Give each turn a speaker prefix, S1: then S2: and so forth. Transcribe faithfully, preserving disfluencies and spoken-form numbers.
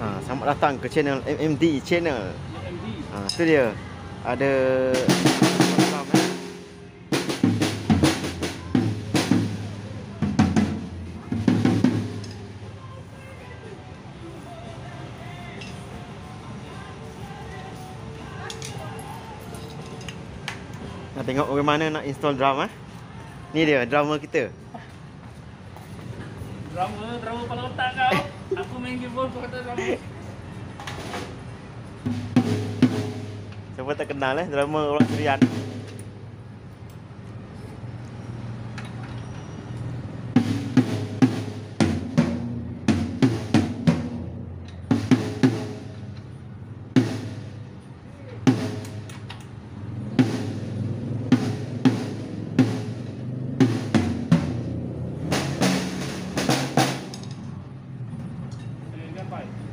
S1: Ha, selamat datang ke channel M M D Channel.
S2: M M D.
S1: Ha, tu dia. Ada nak tengok bagaimana nak install drum eh. Ni dia drummer kita.
S2: Drama, drama kepala otak kau. Aku main keyboard, kau kata drama.
S1: Siapa tak kenal eh drummer orang Serian.
S2: Eh, gapai.